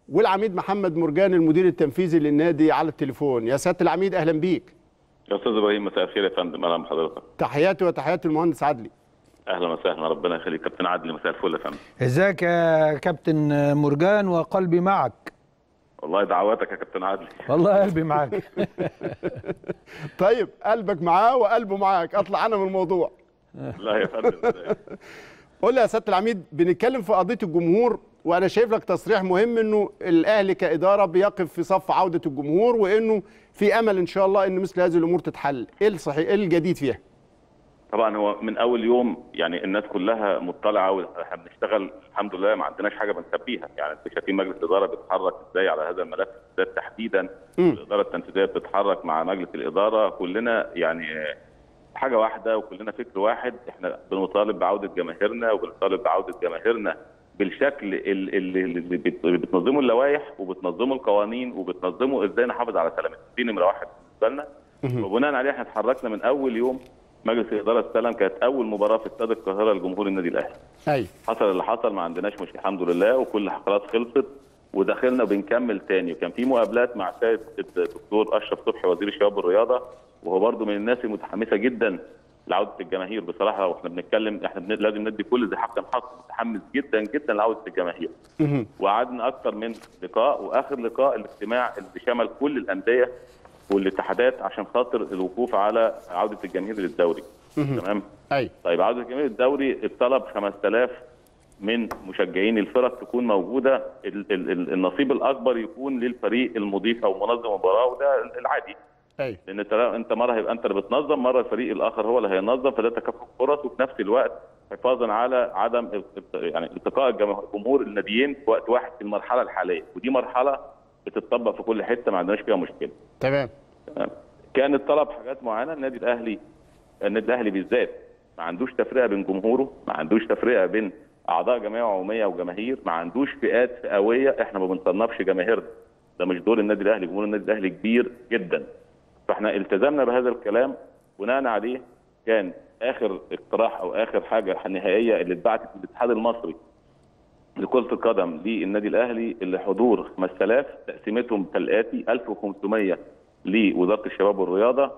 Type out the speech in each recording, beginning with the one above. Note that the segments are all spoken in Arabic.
والعميد محمد مرجان المدير التنفيذي للنادي على التليفون. يا سياده العميد اهلا بيك. يا استاذ ابراهيم مساء الخير يا فندم. اهلا بحضرتك. تحياتي وتحيات المهندس عدلي. اهلا وسهلا، ربنا يخليك. كابتن عدلي مساء الفل يا فندم. ازيك يا كابتن مرجان وقلبي معك. والله دعواتك يا كابتن عدلي. والله قلبي معاك. طيب قلبك معاه وقلبه معاك، اطلع انا من الموضوع. لا يا فندم. قول لي يا سياده العميد، بنتكلم في قضيه الجمهور، وانا شايف لك تصريح مهم انه الاهلي كاداره بيقف في صف عوده الجمهور، وانه في امل ان شاء الله ان مثل هذه الامور تتحل. ايه الصحيح، ايه الجديد فيها؟ طبعا هو من اول يوم يعني الناس كلها مطلعه واحنا بنشتغل الحمد لله، ما عندناش حاجه بنخبيها. يعني انتوا شايفين مجلس الاداره بيتحرك ازاي على هذا الملف بالذات تحديدا. الاداره التنفيذيه بتتحرك مع مجلس الاداره، كلنا يعني حاجه واحده وكلنا فكر واحد. احنا بنطالب بعوده جماهيرنا، وبنطالب بعوده جماهيرنا بالشكل اللي بتنظمه اللوائح وبتنظمه القوانين وبتنظمه ازاي نحافظ على سلامتنا. دي نمره واحد بالنسبه لنا، وبناء عليه احنا اتحركنا من اول يوم. مجلس الاداره استلم، كانت اول مباراه في استاد القاهره لجمهور النادي الاهلي. ايوه حصل اللي حصل، ما عندناش مشكله الحمد لله، وكل خلاص خلصت ودخلنا وبنكمل تاني. وكان في مقابلات مع سيد الدكتور اشرف صبحي وزير الشباب والرياضه، وهو برده من الناس المتحمسه جدا لعوده الجماهير. بصراحه واحنا بنتكلم احنا لازم ندي كل ذي حق حق، متحمس جدا جدا لعوده الجماهير. وقعدنا اكثر من لقاء، واخر لقاء الاجتماع اللي شمل كل الانديه والاتحادات عشان خاطر الوقوف على عوده الجماهير للدوري. تمام؟ ايوه. طيب عوده الجماهير للدوري، الطلب 5000 من مشجعين الفرق تكون موجوده، النصيب الاكبر يكون للفريق المضيف او منظم المباراه، وده العادي. ايوه. لان انت مره هيبقى انت اللي بتنظم، مره الفريق الاخر هو اللي هينظم، فده تكافؤ فرص، وفي نفس الوقت حفاظا على عدم يعني التقاء جمهور الناديين في وقت واحد في المرحله الحاليه، ودي مرحله بتطبق في كل حته ما عندناش فيها مشكله. تمام. كان الطلب حاجات معينه. النادي الاهلي بالذات ما عندوش تفرقه بين جمهوره، ما عندوش تفرقه بين اعضاء جمعيه عموميه وجماهير، ما عندوش فئات فئويه. احنا ما بنصنفش جماهيرنا، ده مش دور النادي الاهلي. جمهور النادي الاهلي كبير جدا، فاحنا التزمنا بهذا الكلام. بناء عليه كان اخر اقتراح او اخر حاجه نهائيه اللي اتبعتت من الاتحاد المصري لكرة القدم للنادي الاهلي اللي حضور 5000، تقسيمتهم كالاتي: 1500 لوزاره الشباب والرياضه،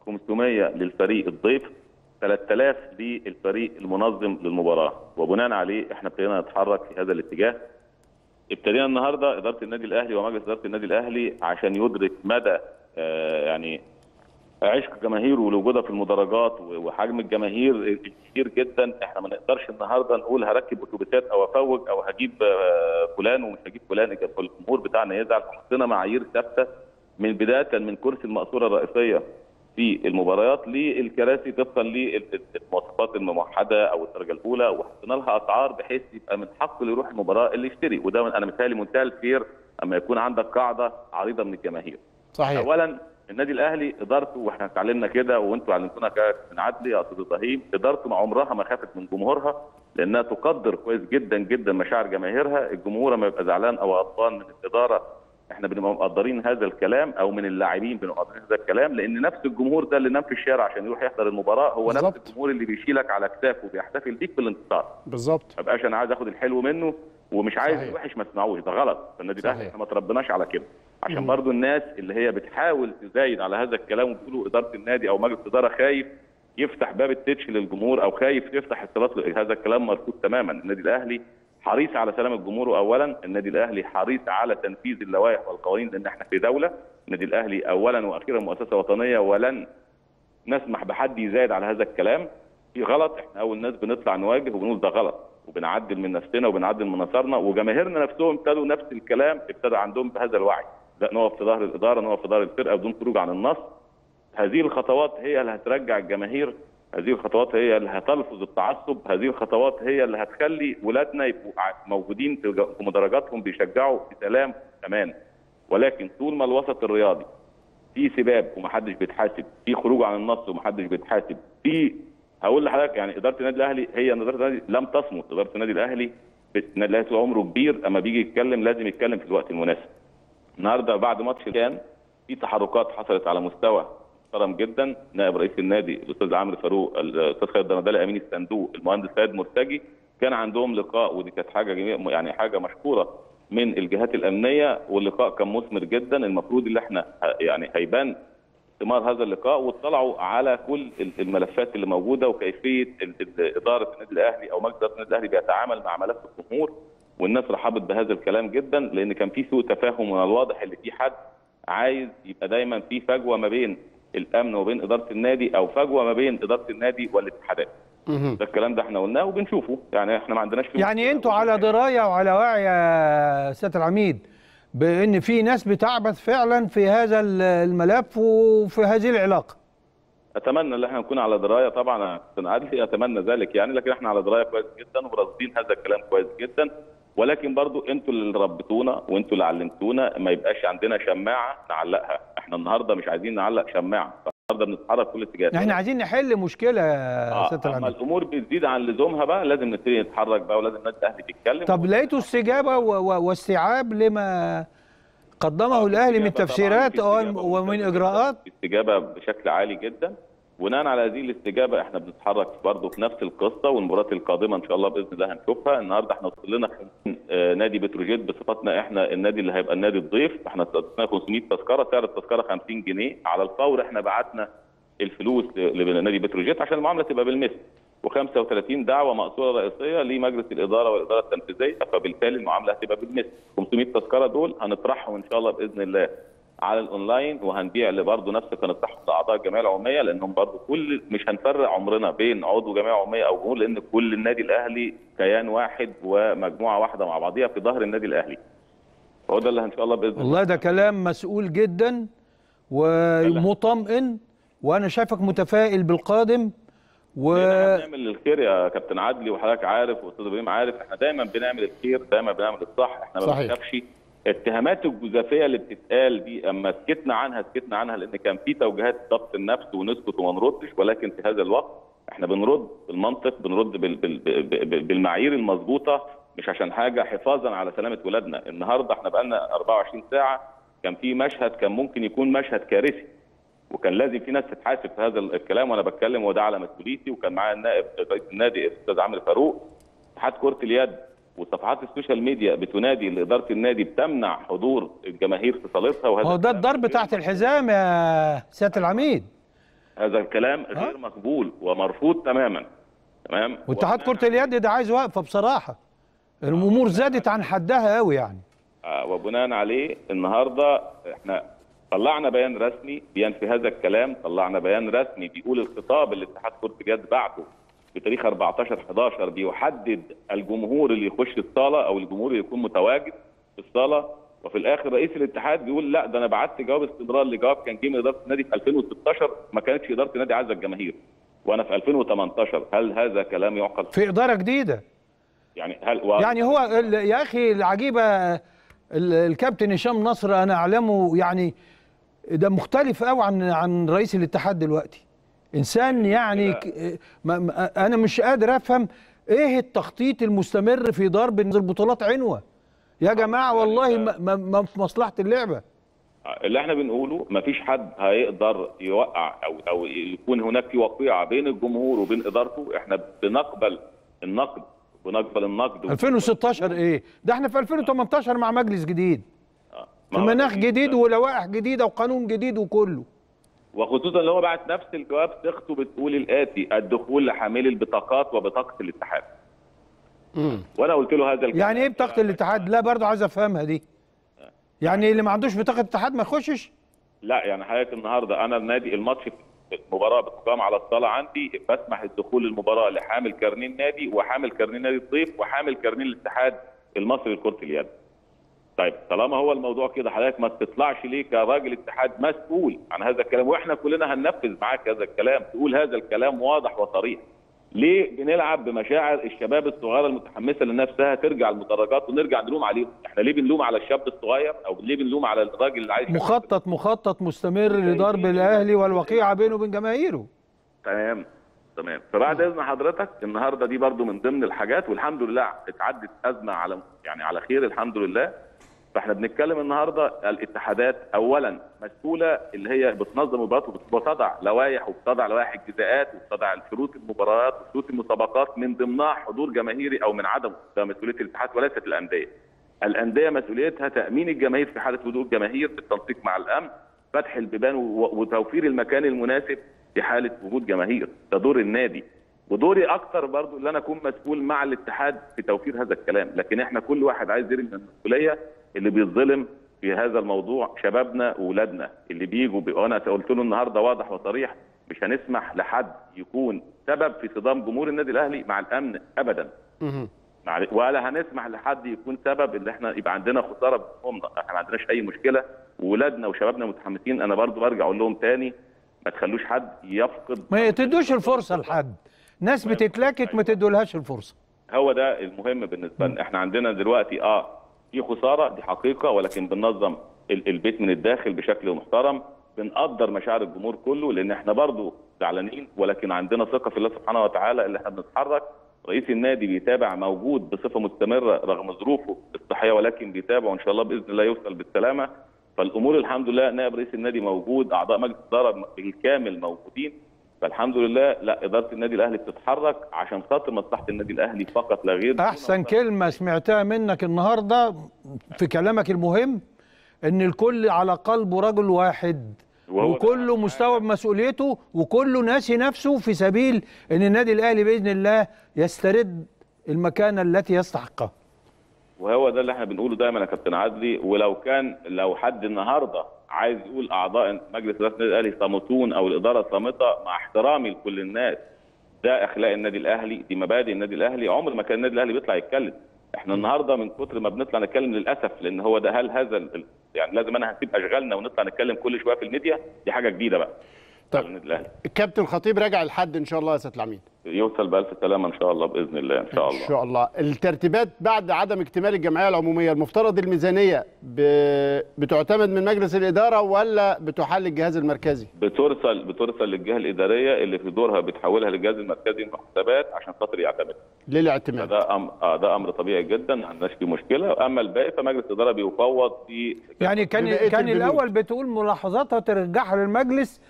500 للفريق الضيف، 3000 للفريق المنظم للمباراه. وبناء عليه احنا ابتدينا نتحرك في هذا الاتجاه. ابتدينا النهارده اداره النادي الاهلي ومجلس اداره النادي الاهلي عشان يدرك مدى يعني عشق جماهيره ولوجودها في المدرجات وحجم الجماهير الكبير جدا. احنا ما نقدرش النهارده نقول هركب اتوبيسات او افوج او هجيب فلان ومش هجيب فلان. الجمهور بتاعنا يزعل. حطينا معايير ثابته من بدايه من كرسي المقصوره الرئيسيه في المباريات للكراسي طبقا للمواصفات الموحده او الدرجه الاولى، وحطينا لها اسعار بحيث يبقى من حقه اللي يروح المباراه اللي يشتري. وده انا متهيألي منتهى الخير اما يكون عندك قاعده عريضه من الجماهير. صحيح. اولا النادي الاهلي ادارته، واحنا اتعلمنا كده وانتوا علمتونا كده من عدلي يا استاذ ابراهيم، ادارته مع عمرها ما خافت من جمهورها، لانها تقدر كويس جدا جدا مشاعر جماهيرها. الجمهور ما يبقى زعلان او غضبان من الاداره، احنا بنبقى مقدرين هذا الكلام، او من اللاعبين بنبقى مقدرين هذا الكلام، لان نفس الجمهور ده اللي نام في الشارع عشان يروح يحضر المباراه هو بالزبط. نفس الجمهور اللي بيشيلك على كتافه وبيحتفل بيك بالانتصار. بالظبط. ما بقاش انا عايز اخد الحلو منه ومش عايز الوحش ما اسمعوش، ده غلط. النادي الاهلي احنا ما تربناش على كده. عشان برضو الناس اللي هي بتحاول تزايد على هذا الكلام وبتقولوا اداره النادي او مجلس الاداره خايف يفتح باب التتش للجمهور او خايف يفتح الصالات، هذا الكلام مرفوض تماما. النادي الاهلي حريص على سلامه جمهوره اولا، النادي الاهلي حريص على تنفيذ اللوائح والقوانين لان احنا في دوله. النادي الاهلي اولا واخيرا مؤسسه وطنيه، ولن نسمح بحد يزايد على هذا الكلام. في غلط احنا اول ناس بنطلع نواجه وبنقول ده غلط، وبنعدل من نفسنا وبنعدل من مسارنا، وجماهيرنا نفسهم ابتدوا نفس الكلام، ابتدى عندهم بهذا الوعي. لا نقف في ظهر الاداره، نقف في ظهر الفرقه بدون خروج عن النص. هذه الخطوات هي اللي هترجع الجماهير، هذه الخطوات هي اللي هتلفظ التعصب، هذه الخطوات هي اللي هتخلي ولادنا يبقوا موجودين في مدرجاتهم بيشجعوا بسلام امان. ولكن طول ما الوسط الرياضي في سباب ومحدش بيتحاسب، في خروج عن النص ومحدش بيتحاسب، في هقول لحضرتك يعني اداره النادي الاهلي هي اداره النادي لم تصمت. اداره النادي الاهلي عمره كبير، اما بيجي يتكلم لازم يتكلم في الوقت المناسب. النهارده بعد ماتش كان في تحركات حصلت على مستوى محترم جدا. نائب رئيس النادي الاستاذ عمرو فاروق، الاستاذ خالد دردله امين الصندوق، المهندس سيد مرتجي، كان عندهم لقاء، ودي كانت حاجه جميله يعني حاجه مشكوره من الجهات الامنيه، واللقاء كان مثمر جدا. المفروض ان احنا يعني هيبان ثمار هذا اللقاء، واطلعوا على كل الملفات اللي موجوده وكيفيه اداره النادي الاهلي او مجلس اداره النادي الاهلي بيتعامل مع ملف الجمهور. والناس رحبت بهذا الكلام جدا، لان كان في سوء تفاهم، ومن الواضح ان في حد عايز يبقى دايما في فجوه ما بين الامن وبين اداره النادي، او فجوه ما بين اداره النادي والاتحادات. ده الكلام ده احنا قلناه وبنشوفه، يعني احنا ما عندناش فيه يعني انتوا على درايه وعلى وعي يا سياده العميد بان في ناس بتعبث فعلا في هذا الملف وفي هذه العلاقه. اتمنى ان احنا نكون على درايه، طبعا عادي اتمنى ذلك يعني، لكن احنا على درايه كويس جدا وراصدين هذا الكلام كويس جدا. ولكن برضو انتوا اللي ربيتونا وانتوا اللي علمتونا، ما يبقاش عندنا شماعه نعلقها. احنا النهارده مش عايزين نعلق شماعه، النهارده بنتحرك كل اتجاهات. احنا عايزين نحل مشكله يا سياده العميد. اما الامور بتزيد عن لزومها بقى لازم نبتدي نتحرك بقى، ولازم النادي الاهلي يتكلم. طب لقيتوا استجابه واستيعاب لما قدمه الاهلي من تفسيرات ومن اجراءات؟ استجابه بشكل عالي جدا. بناء على هذه الاستجابه احنا بنتحرك برضه في نفس القصه، والمباريات القادمه ان شاء الله باذن الله هنشوفها. النهارده احنا وصل لنا نادي بتروجيت بصفتنا احنا النادي اللي هيبقى النادي الضيف، احنا استضفنا 500 تذكره، سعر التذكره 50 جنيه على الفور. احنا بعتنا الفلوس لنادي بتروجيت عشان المعامله تبقى بالمثل، و35 دعوه مقصوره رئيسيه لمجلس الاداره والاداره التنفيذيه، فبالتالي المعامله هتبقى بالمثل. 500 تذكره دول هنطرحهم ان شاء الله باذن الله على الاونلاين، وهنبيع برضه نفس هنطرحهم لاعضاء الجمعيه العموميه، لانهم برضه مش هنفرق عمرنا بين عضو جمعيه عموميه او جمهور، لان كل النادي الاهلي كيان واحد ومجموعه واحده مع بعضيها في ظهر النادي الاهلي. فهو ده اللي ان شاء الله باذن الله. والله ده كلام مسؤول جدا ومطمئن، وانا شايفك متفائل بالقادم. احنا بنعمل الخير يا كابتن عدلي، وحضرتك عارف واستاذ ابراهيم عارف، احنا دايما بنعمل الخير، دايما بنعمل الصح، احنا ما بنخافش. الاتهامات الجزافيه اللي بتتقال دي اما سكتنا عنها لان كان في توجيهات ضبط النفس ونسكت وما نردش، ولكن في هذا الوقت احنا بنرد بالمنطق، بنرد بالمعايير المظبوطه، مش عشان حاجه، حفاظا على سلامه ولادنا. النهارده احنا بقالنا 24 ساعه كان في مشهد كان ممكن يكون مشهد كارثي، وكان لازم في ناس تتحاسب في هذا الكلام، وانا بتكلم وده على مسؤوليتي. وكان معايا النائب رئيس النادي الاستاذ عمرو فاروق. اتحاد كره اليد وصفحات السوشيال ميديا بتنادي لاداره النادي بتمنع حضور الجماهير في صالتها، وهذا هو ده الضرب تحت الحزام يا سياده العميد. هذا الكلام غير مقبول ومرفوض تماما. تمام. واتحاد كره اليد ده عايز وقفه بصراحه، الامور زادت عن حدها قوي يعني. وبناء عليه النهارده احنا طلعنا بيان رسمي بينفي هذا الكلام، طلعنا بيان رسمي بيقول الخطاب اللي اتحاد كره اليد بعته بتاريخ 14/11 بيحدد الجمهور اللي يخش الصاله او الجمهور اللي يكون متواجد في الصاله، وفي الاخر رئيس الاتحاد بيقول لا ده انا بعت جواب استمرار لجواب كان جه من اداره النادي في 2016 ما كانتش اداره النادي عايزه الجماهير، وانا في 2018. هل هذا كلام يعقل؟ في اداره جديده يعني يعني هو يا اخي العجيبه الكابتن هشام نصر انا اعلمه يعني ده مختلف قوي عن رئيس الاتحاد دلوقتي، انسان يعني انا مش قادر افهم ايه التخطيط المستمر في ضرب البطولات عنوه يا جماعه. والله ما في مصلحه اللعبه. اللي احنا بنقوله مفيش حد هيقدر يوقع او يكون هناك في وقيعه بين الجمهور وبين ادارته. احنا بنقبل النقد 2016 ايه ده، احنا في 2018 مع مجلس جديد في مناخ جديد ولوائح جديده وقانون جديد وكله. وخصوصا اللي هو بعت نفس الجواب صيغته بتقول الاتي: الدخول لحاملي البطاقات وبطاقه الاتحاد. وانا قلت له هذا الكلام. يعني ايه بطاقه الاتحاد؟ لا برضه عايز افهمها دي. يعني اللي ما عندوش بطاقه اتحاد ما يخشش؟ لا يعني حضرتك النهارده انا النادي الماتش المباراه بتقام على الصاله عندي، بسمح الدخول المباراه لحامل كارنيه النادي وحامل كارنيه نادي الضيف وحامل كارنيه الاتحاد المصري لكره اليد. طيب طالما هو الموضوع كده، حضرتك ما تطلعش ليه كراجل اتحاد مسؤول عن هذا الكلام، واحنا كلنا هننفذ معاك هذا الكلام، تقول هذا الكلام واضح وصريح. ليه بنلعب بمشاعر الشباب الصغيره المتحمسه لنفسها ترجع المدرجات ونرجع نلوم عليهم؟ احنا ليه بنلوم على الشاب الصغير او ليه بنلوم على الراجل اللي عايش؟ مخطط مستمر لضرب الاهلي والوقيعه بينه وبين جماهيره. تمام. فبعد اذن حضرتك النهارده دي برضو من ضمن الحاجات، والحمد لله اتعدت ازمه على خير الحمد لله. فاحنا بنتكلم النهارده الاتحادات اولا مسؤوله اللي هي بتنظم المباريات وبتضع لوائح الجزاءات وبتضع شروط المباريات وشروط المسابقات من ضمنها حضور جماهيري او من عدمه، ده مسؤوليه الاتحاد وليست الانديه. الانديه مسؤوليتها تامين الجماهير في حاله هدوء الجماهير بالتنسيق مع الامن، فتح البيبان وتوفير المكان المناسب في حاله وجود جماهير. ده دور النادي، ودوري اكتر برضو اللي انا اكون مسؤول مع الاتحاد في توفير هذا الكلام. لكن احنا كل واحد عايز يرمي المسؤوليه. اللي بيتظلم في هذا الموضوع شبابنا واولادنا اللي بيجوا وانا قلت له النهارده واضح وصريح، مش هنسمح لحد يكون سبب في صدام جمهور النادي الاهلي مع الامن ابدا. ولا هنسمح لحد يكون سبب ان احنا يبقى عندنا خساره بحكمنا. احنا ما عندناش اي مشكله، واولادنا وشبابنا متحمسين. انا برضو برجع اقول لهم تاني، ما تخلوش حد يفقد، ما تدوش الفرصه لحد. ناس بتتلاكك ما تدولهاش الفرصه. هو ده المهم بالنسبه لنا. احنا عندنا دلوقتي في خساره، دي حقيقه، ولكن بننظم البيت من الداخل بشكل محترم. بنقدر مشاعر الجمهور كله، لان احنا برضو زعلانين، ولكن عندنا ثقه في الله سبحانه وتعالى اللي احنا بنتحرك. رئيس النادي بيتابع، موجود بصفه مستمره رغم ظروفه الصحيه، ولكن بيتابع وان شاء الله باذن الله يوصل بالسلامه. فالامور الحمد لله، نائب رئيس النادي موجود، اعضاء مجلس الاداره بالكامل موجودين. فالحمد لله، لا، اداره النادي الاهلي بتتحرك عشان خاطر مصلحه النادي الاهلي فقط لا غير. احسن كلمه سمعتها منك النهارده في كلامك المهم، ان الكل على قلب رجل واحد، وكله مستوى بمسؤوليته، وكله ناسي نفسه في سبيل ان النادي الاهلي باذن الله يسترد المكانه التي يستحقها. وهو ده اللي احنا بنقوله دايما يا كابتن عدلي. لو حد النهارده عايز يقول اعضاء مجلس اداره النادي الاهلي صامتون او الاداره صامته، مع احترامي لكل الناس، ده اخلاق النادي الاهلي، دي مبادئ النادي الاهلي. عمر ما كان النادي الاهلي بيطلع يتكلم. احنا النهارده من كتر ما بنطلع نتكلم للاسف، لان هو ده، هل هذا يعني لازم انا هنسيب اشغالنا ونطلع نتكلم كل شويه في الميديا؟ دي حاجه جديده بقى. طيب النادي الاهلي الكابتن الخطيب راجع لحد ان شاء الله يا سياده العميد، يوصل بالف سلامه ان شاء الله باذن الله. ان شاء الله. ان شاء الله. الترتيبات بعد عدم اكتمال الجمعيه العموميه، المفترض الميزانيه بتعتمد من مجلس الاداره ولا بتحل الجهاز المركزي؟ بترسل للجهه الاداريه اللي في دورها بتحولها للجهاز المركزي المحاسبات عشان خاطر يعتمد. للاعتماد. ده امر طبيعي جدا، ما عندناش فيه مشكله. اما الباقي فمجلس الاداره بيفوض في، يعني كان الاول بتقول ملاحظاتها ترجعها للمجلس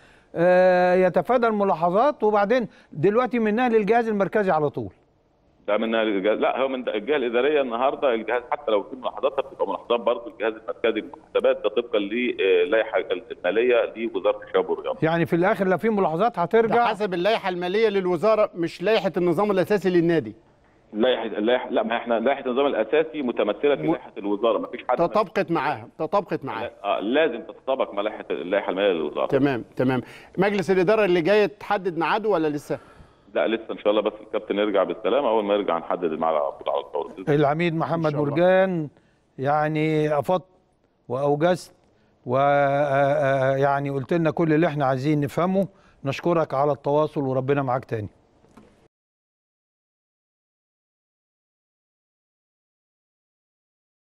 يتفادى الملاحظات، وبعدين دلوقتي منها للجهاز المركزي على طول. ده منها للجهاز، لا، هو من الجهه الاداريه النهارده. الجهاز حتى لو في ملاحظاتها بتبقى ملاحظات برضه الجهاز المركزي للمحاسبات، ده طبقا للائحه الماليه لوزاره الشباب والرياضه. يعني في الاخر لو في ملاحظات هترجع، ده حسب اللائحه الماليه للوزاره، مش لائحه النظام الاساسي للنادي. اللائحه لا، ما احنا لائحه النظام الاساسي متمثله في لائحه الوزاره، ما فيش حد تطابقت معاها. لازم تتطابق مع اللائحه الماليه للوزاره. تمام. مجلس الاداره اللي جاي تحدد ميعاده ولا لسه؟ لا لسه ان شاء الله، بس الكابتن يرجع بالسلامه. اول ما يرجع نحدد الميعاد على طول. العميد محمد مرجان، يعني افضت واوجزت ويعني قلت لنا كل اللي احنا عايزين نفهمه. نشكرك على التواصل وربنا معاك تاني.